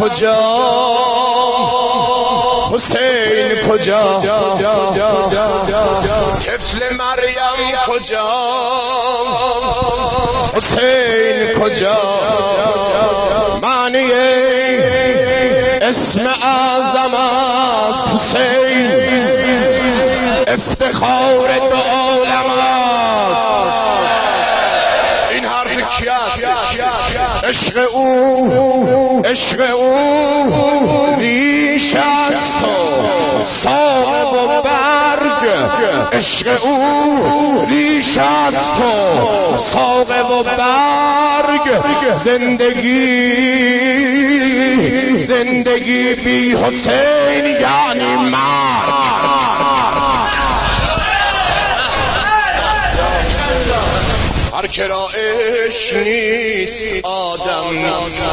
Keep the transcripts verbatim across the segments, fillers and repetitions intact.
کجا حسین کجا طفل مریم کجا حسین کجا معنی اسم اعظم است حسین افتخار دو عالم است این حرف کی است عشق او عشق او ریش است و ساق و برگ عشق او ریش است و ساق و برگ زندگی زندگی بی حسین یعنی مرگ هر که را عشق نیست آدم نیست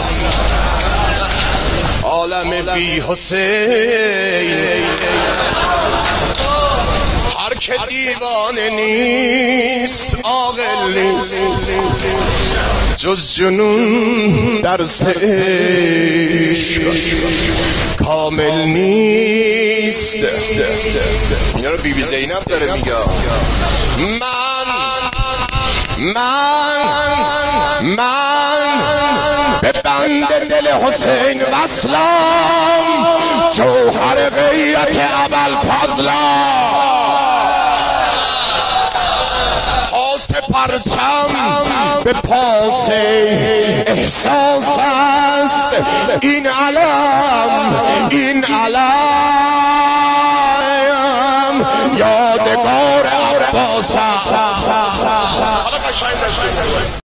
عالم بی حسین هر که دیوانه نیست عاقل نیست جز جنون درس عشق کامل نیست اینا رو بی بی زینب داره میگه من من من به بند دل حسین وصلم جوهر غیرت ابوالفضلم پاس پرچم به پاس احساس است این علم این علم یادگار عباس است